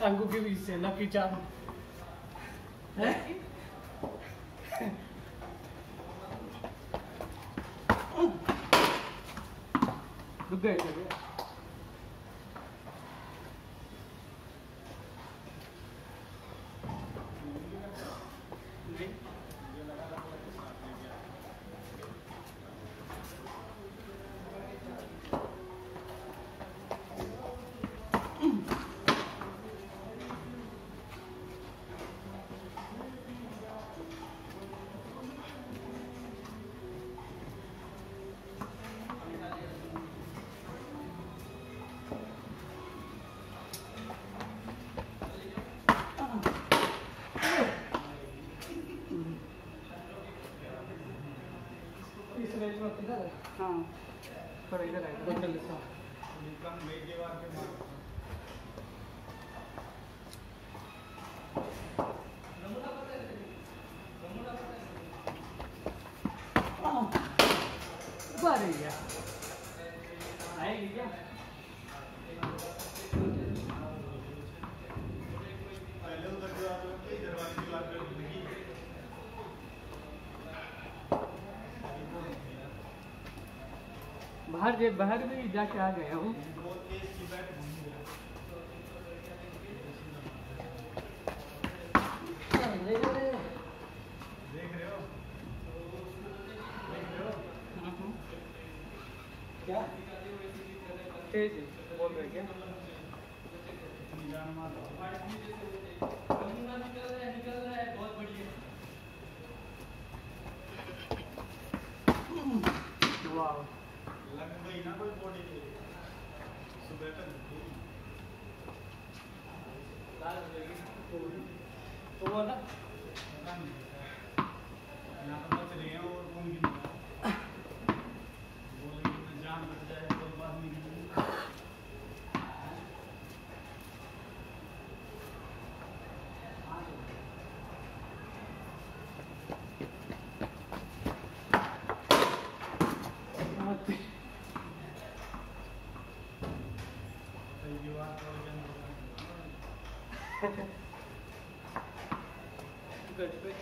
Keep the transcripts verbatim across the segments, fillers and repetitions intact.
टांगों के बीच से लकी चार्म है। रुक गए हाँ पर इधर आए तो चल लेता हूँ। बारी क्या आएगी क्या? बाहर जे बाहर भी जाके आ गया हूँ। देख रहे हो? देख रहे हो? क्या? तेज बोल रहे क्या? बहुत बढ़िया। वाह लग गई ना कोई बॉडी के सुबह तक तो वो ना यहाँ तो बच रहे हैं और घूम भी नहीं बोलेंगे तो जान बच जाए कोई बात नहीं। Good, good.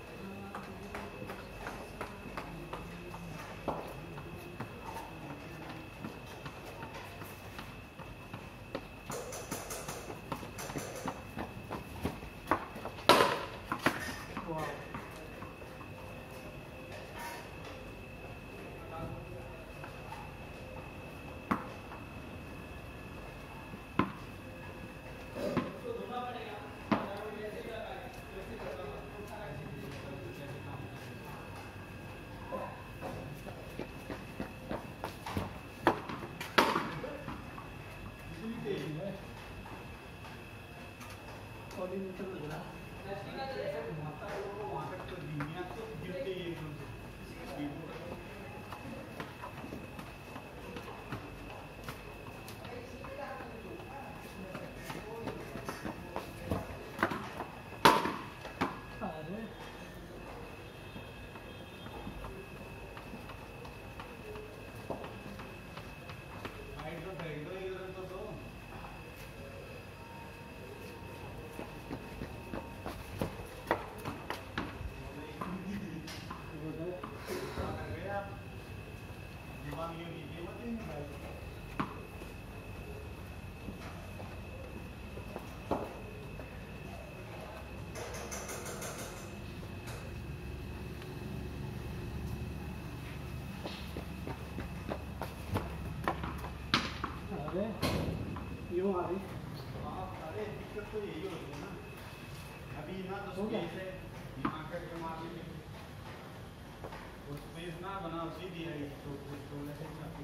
यूं आ रही। अरे दिक्कत तो यही होती है ना अभी ना तो स्पेस है यहाँ करके मार लेंगे और स्पेस ना बना सीधी है तो तो ऐसे काफी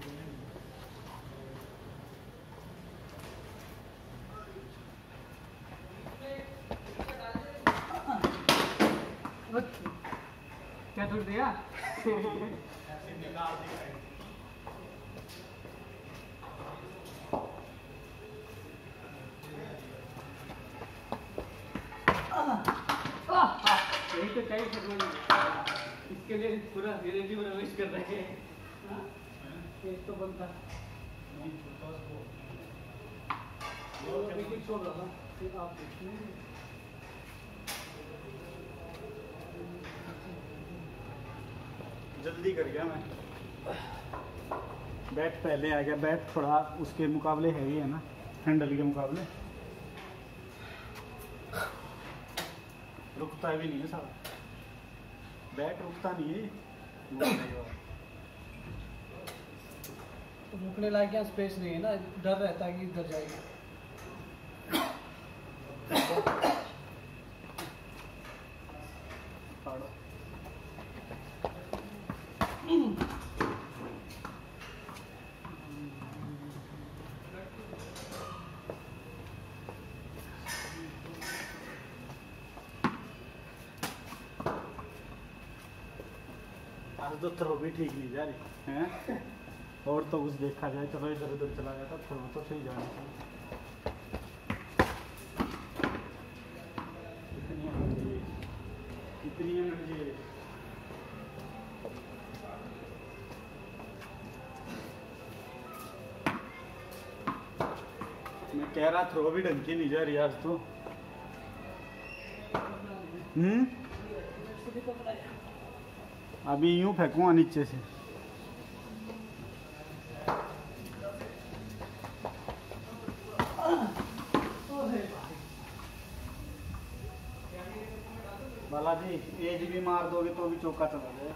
क्या छोड़ दिया ऐसे निकाल दिया यही तो चाहिए इसके लिए पूरा धीरे धीरे प्रवेश कर रहे हैं। एक तो बनता छोड़ रहा था। फिर आप देखिए जल्दी कर गया मैं। बैट पहले आ गया, बैट थोड़ा उसके मुकाबले हैवी है ना, हैंडल के मुकाबले। रुकता भी नहीं है साहब, बैट रुकता नहीं है। तो रुकने लायक यहाँ स्पेस नहीं है ना, डर रहता है कि इधर जाएगी। आज तो थ्रो भी ठीक नहीं जा रही है, और तो कुछ देखा जाए चलो इधर उधर चला जाता, थ्रो तो सही जाना चाहिए। इतनी एनर्जी, इतनी एनर्जी। मैं कह रहा थ्रो भी ढंग की नहीं जा रही आज तो। हम्म अभी यूं फेंकूंगा नीचे से। बालाजी एज भी मार दोगे तो भी चौका चला जाए।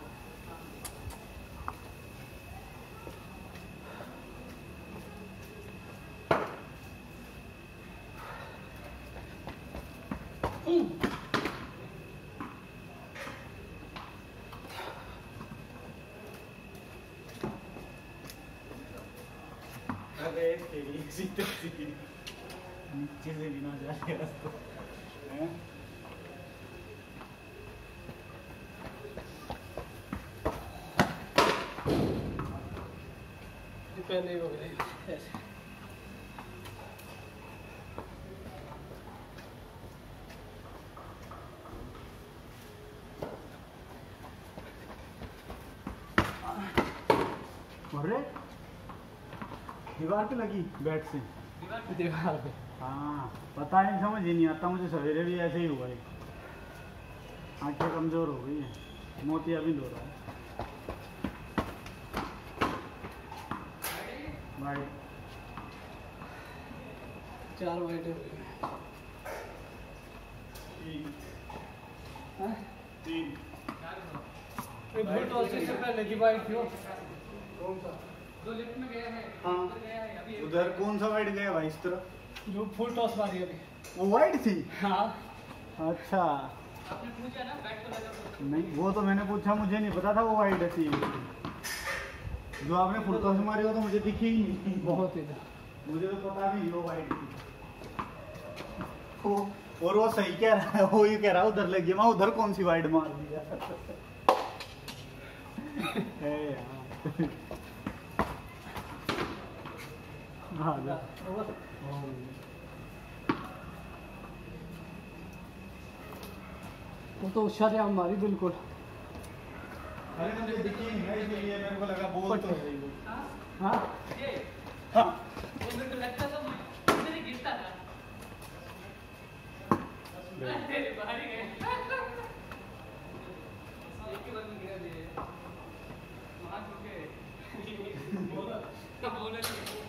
अरे तेरी सीधे सीधे नीचे से भी ना जाए रास्ता हैं। पहले ही हो गए ऐसे। अरे दीवार पे लगी बैट से, दीवार पे। हाँ पता नहीं, समझ ही नहीं आता मुझे। सवेरे भी ऐसे ही हुआ है, आंखें कमजोर हो गई है, मोतियाबिंद हो रहा है। भाई चार वाइट हो गए। तीन हाँ? तीन एक फुल टॉस से पहले की वाइट थी वो। कौन सा? जो लिफ्ट में गया है। हाँ गया है अभी। उधर कौन सा वाइट गया भाई इस तरफ? जो फुल टॉस मारी अभी। वो वाइट थी? हाँ। अच्छा आपने पूछा ना बैट को लगा तो। नहीं, वो तो मैंने पूछा, मुझे नहीं पता था वो वाइट थी। जो आपने फुल टॉस मारी हो तो मुझे दिखी ही नहीं। बहुत ही था। मुझे तो पता भी नहीं वो वाइट थी। वो और वो सही कह रहा है, वो ये कह रहा है उधर लगी, मैं उधर कौन सी वाइट मार दिया है यार। हाँ जा। वो तो शरेआम मारी बिल्कुल। अरे मुझे दिखी नहीं है, इसलिए मेरे को लगा बोल तो है वो। हाँ ये हाँ वो मेरे को लगता था मेरे गिरता था। अरे बाहर ही गए। एक के बाद में गिरा दिए। वहाँ चुके। बोला बोला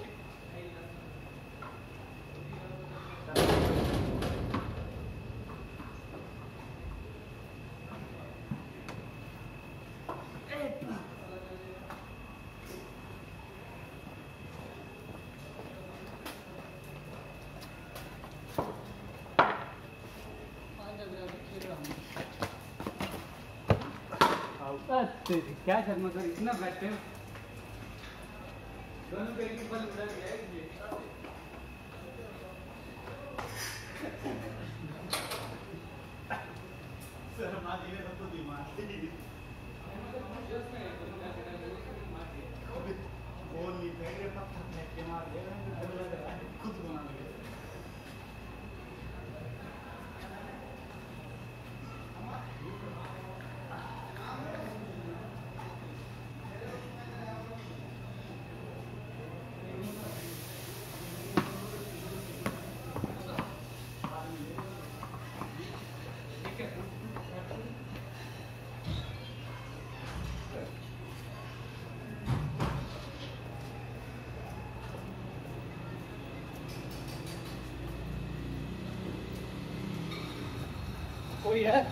क्या करना सर, इतना बैठते हैं दोनों पे एक बल उधर गया ये। सर माजी ने सबको दिमाग बोल नहीं फेंक रहे, पत्थर फेंक के मार दे रहे हैं, खुद बना लगे। है।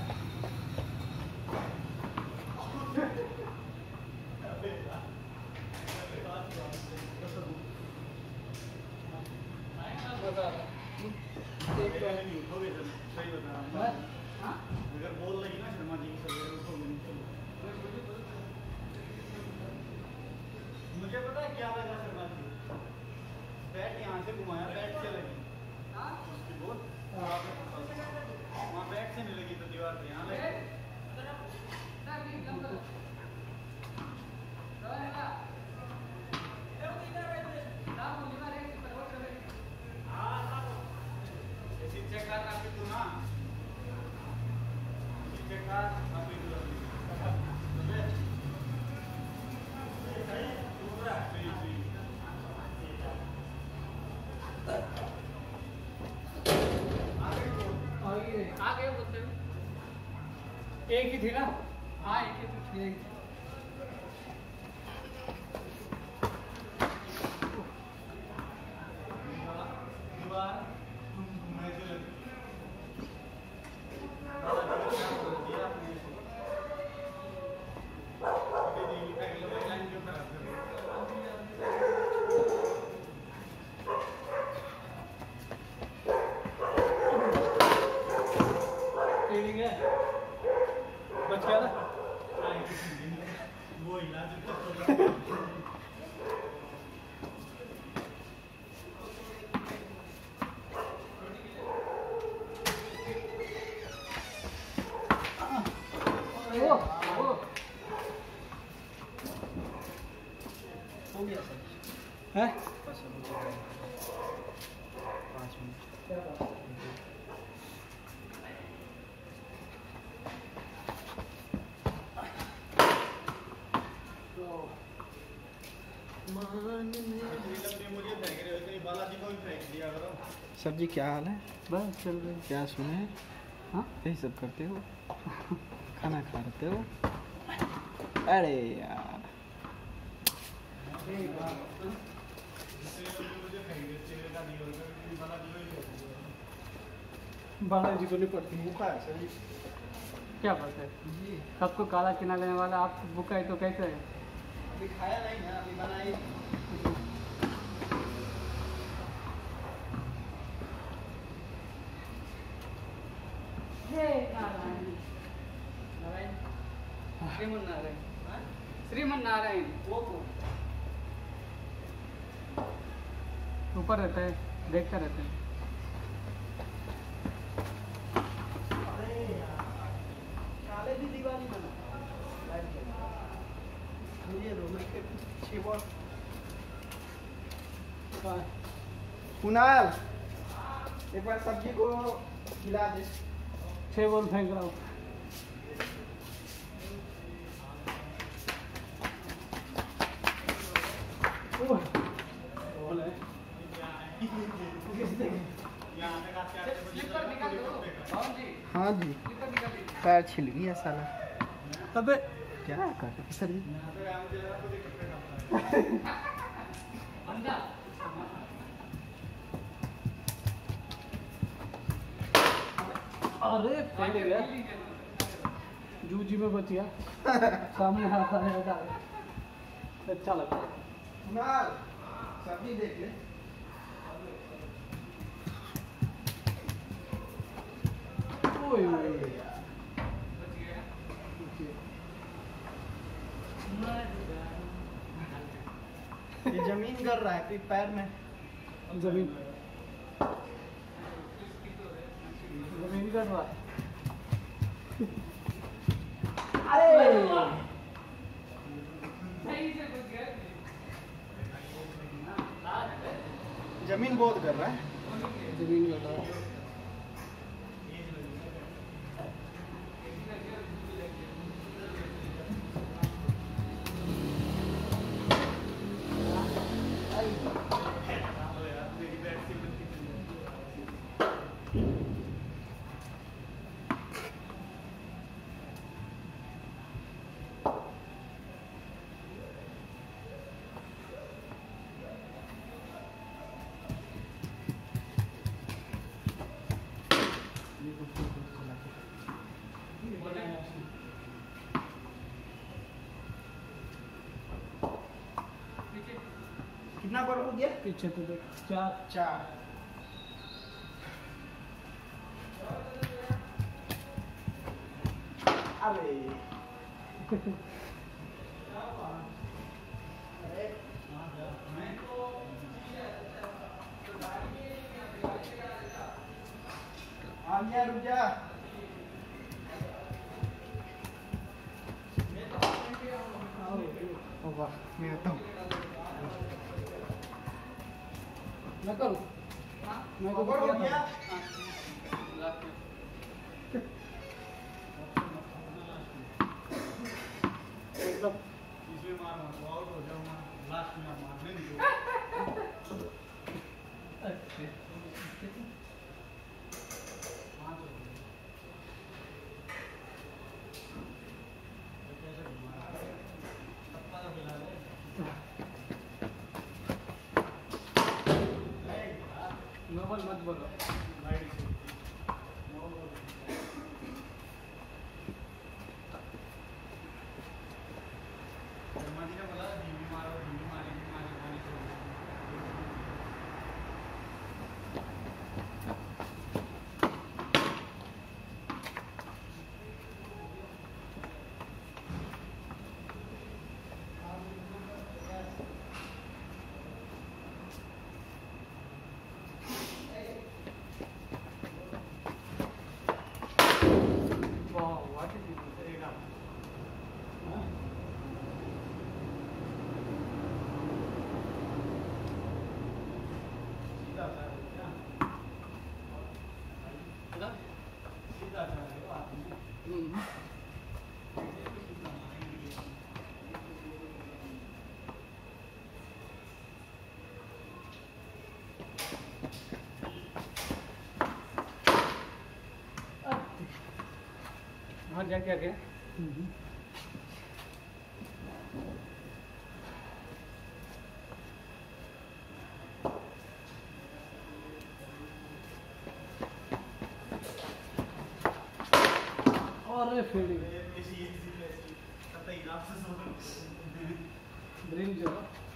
सही बता रहा हूँ। अगर बोल लगी ना शर्मा जी की सवेरे उठोगे नहीं चलो। मुझे पता है क्या लगा शर्मा जी, बैट यहाँ से घुमाया, बैट से लगी उसकी बोल, वहाँ बैट से नहीं लगी तो दीवार पे यहाँ लगी। शिक्षक आपकी तू ना शिक्षक आपकी आगे बोलते हैं। एक ही थी ना? हाँ एक ही थी। एक दीवार घूमने से लगी। ट्रेनिंग है, बच गया ना? वो इलाज वो वो हो गया सर। है? बस अभी पाँच मिनट। क्या बात है? मुझे फेंक रहे हो, इतनी बालाजी को भी फेंक दिया करो। सर जी क्या हाल है? बस चल रही। क्या सुने? हाँ? यही सब करते हो? खाना खाते हो? अरे यार मुझे फेंक दिया, तेरे का नहीं होगा, बालाजी को ही फेंक दिया। बालाजी को नहीं पड़ती है। भूखा है सर जी। क्या बात है? जी सबको काला किना लेने वाला आप भूखा है तो कैसे है? अभी खाया नहीं है, अभी बनाई। नारायण, श्रीमन नारायण, श्रीमन नारायण वो कौन? ऊपर रहता है, देखता रहता है। अरे यार काले भी दिवाली बना ये रोमन के पीछे बहुत। कुणाल एक बार सब्जी को खिला दे। छः बॉल फेंक रहा हूँ। बॉल है। यहाँ तक आते आते मुझे स्लिपर निकाल दो। हाँ जी हाँ जी स्लिपर निकाल दीजिए। पैर छिल गया साला। अबे क्या कर सर जी? यहाँ तक आया, मुझे लगा खुद ही कपड़े डालता है। अंडा अरे फट गया, जूजी में बच गया। सामने हाथ आया था, अच्छा लगा। कुणाल सब्जी देख ले। ओए ओए ये जमीन कर रहा है फिर पैर में। जमीन जमीन कर रहा है। अरे जमीन बहुत कर रहा है। जमीन कर रहा है। कितना पर हो गया? पीछे तो देख चार चार। अरे आ गया, रुक जा। होगा मैं तो मैं करूँ मैं को ऊपर हो किया गया। था। मतलब इसमें मार मार आउट हो जाओ, मार लास्ट में मारने नहीं। नोबल मत बोलो वहाँ जाके आगे और फील्डिंग ड्रीम जो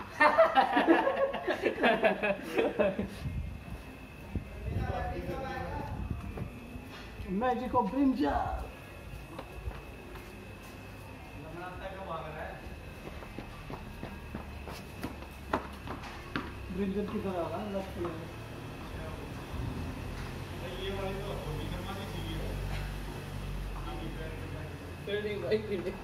मैजिक ऑफ ब्रिंजर ब्रिंजर की तरह होगा लेफ्ट में फील्डिंग भाई फील्डिंग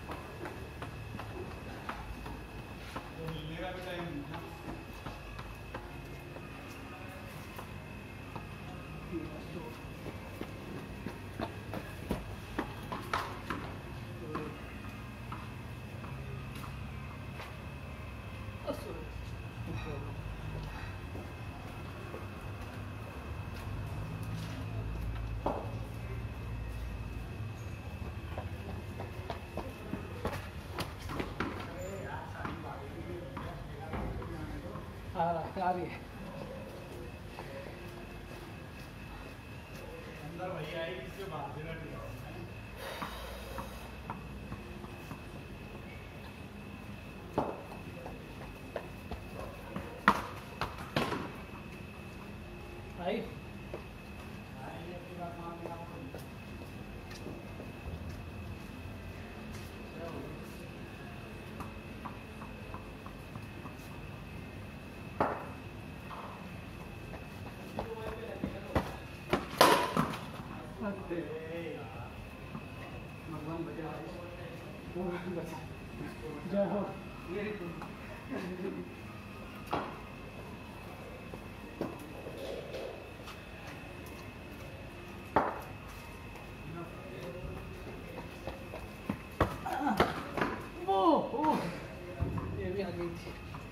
आ रहा आ रही है अंदर वही आई इसके बाद देना ठीक है। आई भगवान बचा भगवान बचा जय हो ओ ओ ये भी आ गई थी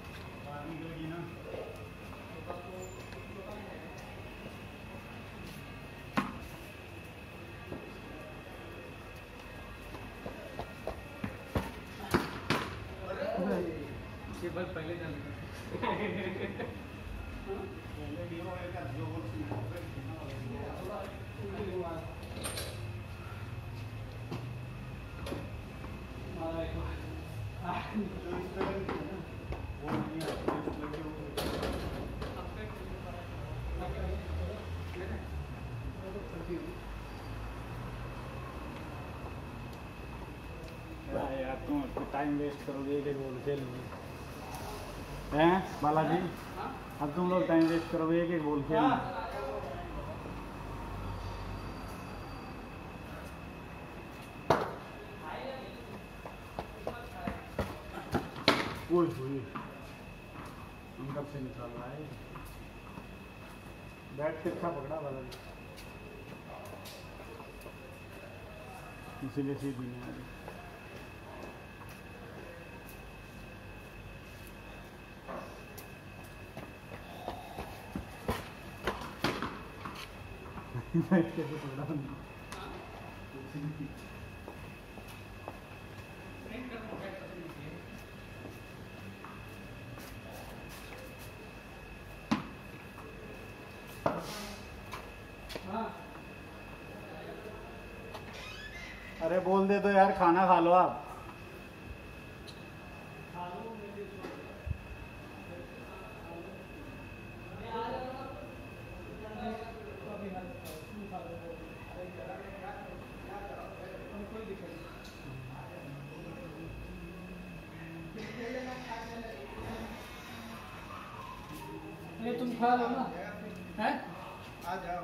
ये बस पहले चल मारा एक बार। टाइम वेस्ट करोगे एक एक बॉल खेलोगे हैं बालाजी? हाँ? अब तुम लोग टाइम वेस्ट करोगे एक एक बॉल खेलोगे। ओए होए अंदर से निकाल रहा है। बैट तिरछा पकड़ा बालाजी, इसीलिए सीधी नहीं आ रही। बैट कैसे पकड़ा हमने? प्रिंट कर दो, बैठ सकते हैं। हाँ अरे बोल दे तो यार, खाना खा लो आप। ये तुम खा लो ना, हैं? आ जाओ,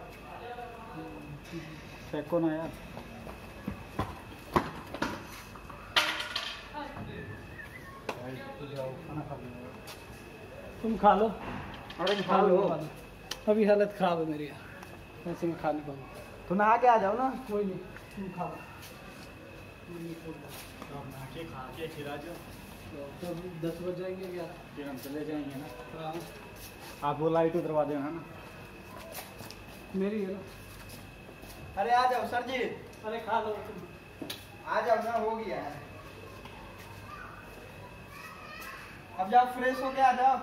फेंको ना यार। खाना खा लो, तुम खा लो। अरे खा लो अभी हालत खराब है मेरी यार, ऐसे में खा नहीं पाऊंगा। तो नहा के आ जाओ ना। कोई नहीं, तुम खा लो। तो आप नहा के खा के फिर आ जाओ, तो अभी दस बज जाएंगे क्या? फिर हम चले जाएंगे ना। हाँ आप वो लाइट उतरवा देना ना। मेरी है ना। अरे आ जाओ सर जी, अरे खा लो तुम। आ जाओ ना, हो गया है। अब जाओ फ्रेश होके आ जाओ।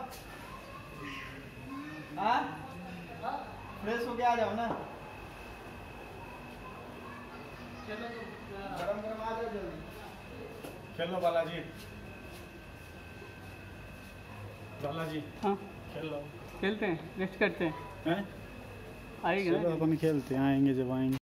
हाँ फ्रेश होके आ जाओ ना। चलो तुम। गरम गरम आ जाओ जल्दी। खेलो बालाजी, बालाजी हाँ खेल लो। खेलते हैं, रेस्ट करते हैं। हैं? आएगा चलो ना। अपन खेलते हैं, आएंगे जब आएंगे।